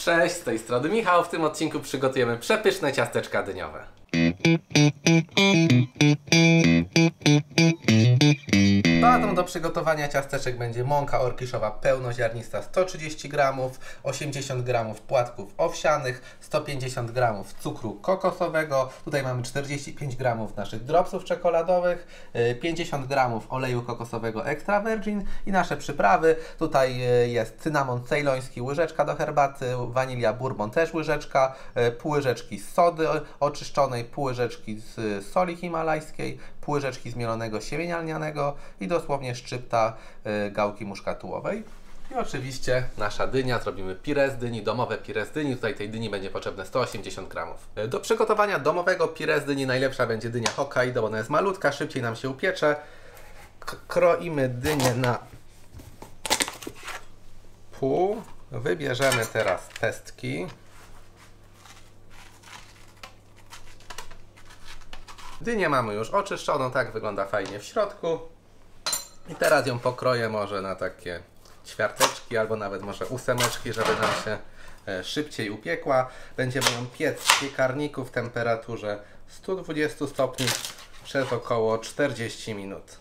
Cześć, z tej strony Michał. W tym odcinku przygotujemy przepyszne ciasteczka dyniowe. Bazą do przygotowania ciasteczek będzie mąka orkiszowa pełnoziarnista 130 g, 80 g płatków owsianych, 150 g cukru kokosowego, tutaj mamy 45 g naszych dropsów czekoladowych, 50 g oleju kokosowego extra virgin i nasze przyprawy. Tutaj jest cynamon cejloński, łyżeczka do herbaty, wanilia bourbon też łyżeczka, pół łyżeczki sody oczyszczonej, pół łyżeczki z soli himalajskiej, pół łyżeczki zmielonego siemienia lnianego i dosłownie szczypta gałki muszkatułowej. I oczywiście nasza dynia, zrobimy pire z dyni, domowe pire z dyni. Tutaj tej dyni będzie potrzebne 180 g. Do przygotowania domowego pire z dyni najlepsza będzie dynia Hokkaido, bo ona jest malutka, szybciej nam się upiecze. Kroimy dynię na pół. Wybierzemy teraz pestki. Dynię mamy już oczyszczoną, tak wygląda fajnie w środku. I teraz ją pokroję może na takie ćwiarteczki albo nawet może ósemeczki, żeby nam się szybciej upiekła. Będziemy ją piec w piekarniku w temperaturze 120 stopni przez około 40 minut.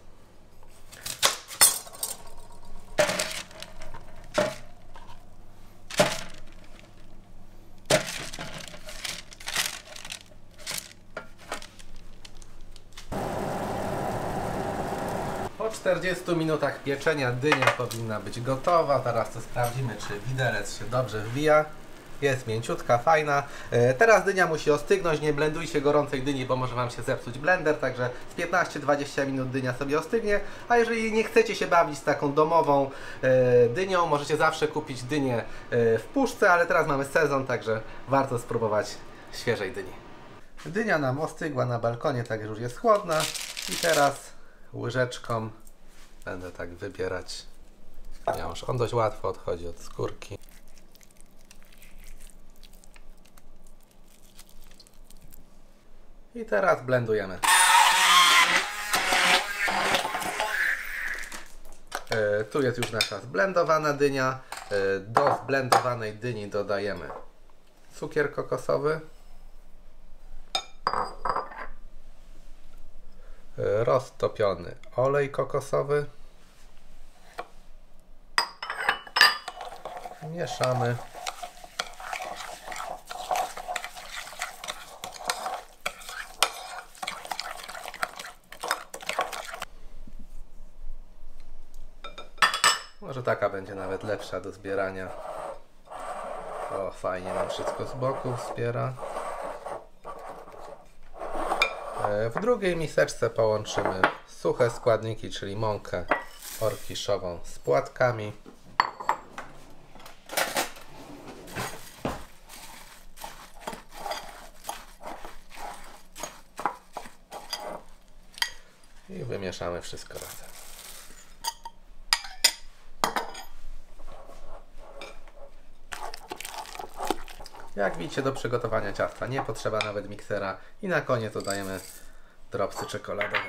Po 40 minutach pieczenia dynia powinna być gotowa. Teraz to sprawdzimy, czy widelec się dobrze wbija. Jest mięciutka, fajna. Teraz dynia musi ostygnąć. Nie blendujcie gorącej dyni, bo może Wam się zepsuć blender. Także z 15-20 minut dynia sobie ostygnie. A jeżeli nie chcecie się bawić z taką domową dynią, możecie zawsze kupić dynię w puszce, ale teraz mamy sezon, także warto spróbować świeżej dyni. Dynia nam ostygła na balkonie, także już jest chłodna. I teraz łyżeczką będę tak wybierać miąższ. On dość łatwo odchodzi od skórki. I teraz blendujemy. Tu jest już nasza zblendowana dynia. Do zblendowanej dyni dodajemy cukier kokosowy, roztopiony olej kokosowy. Mieszamy. Może taka będzie nawet lepsza do zbierania. O, fajnie nam wszystko z boku wspiera. W drugiej miseczce połączymy suche składniki, czyli mąkę orkiszową z płatkami. I wymieszamy wszystko razem. Jak widzicie, do przygotowania ciasta nie potrzeba nawet miksera. I na koniec dodajemy dropsy czekoladowe.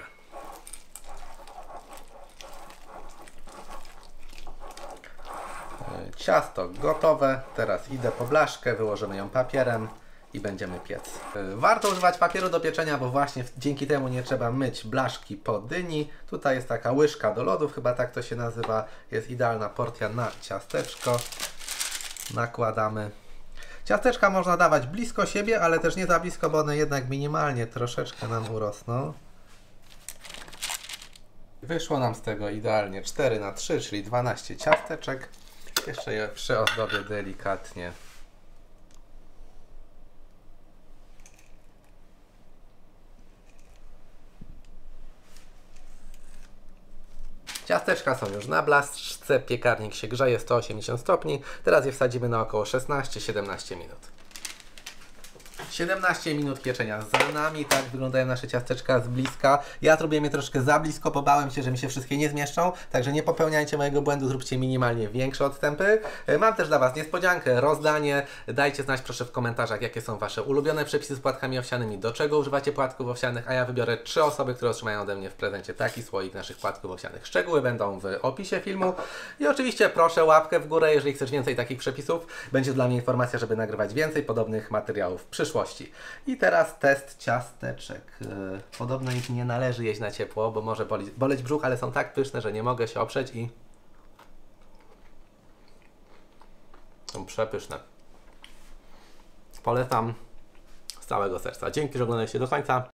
Ciasto gotowe. Teraz idę po blaszkę, wyłożymy ją papierem i będziemy piec. Warto używać papieru do pieczenia, bo właśnie dzięki temu nie trzeba myć blaszki po dyni. Tutaj jest taka łyżka do lodów, chyba tak to się nazywa. Jest idealna porcja na ciasteczko. Nakładamy. Ciasteczka można dawać blisko siebie, ale też nie za blisko, bo one jednak minimalnie troszeczkę nam urosną. Wyszło nam z tego idealnie 4×3, czyli 12 ciasteczek. Jeszcze je przyozdobię delikatnie. Ciasteczka są już na blaszce, piekarnik się grzeje 180 stopni. Teraz je wsadzimy na około 16-17 minut. 17 minut pieczenia za nami, tak wyglądają nasze ciasteczka z bliska. Ja zrobiłem je troszkę za blisko, bo bałem się, że mi się wszystkie nie zmieszczą, także nie popełniajcie mojego błędu, zróbcie minimalnie większe odstępy. Mam też dla Was niespodziankę, rozdanie. Dajcie znać proszę w komentarzach, jakie są Wasze ulubione przepisy z płatkami owsianymi, do czego używacie płatków owsianych, a ja wybiorę 3 osoby, które otrzymają ode mnie w prezencie taki słoik naszych płatków owsianych. Szczegóły będą w opisie filmu i oczywiście proszę łapkę w górę, jeżeli chcesz więcej takich przepisów. Będzie dla mnie informacja, żeby nagrywać więcej podobnych materiałów w przyszłości. I teraz test ciasteczek. Podobno ich nie należy jeść na ciepło, bo może boleć brzuch, ale są tak pyszne, że nie mogę się oprzeć i są przepyszne. Polecam z całego serca. Dzięki, że oglądaliście do końca.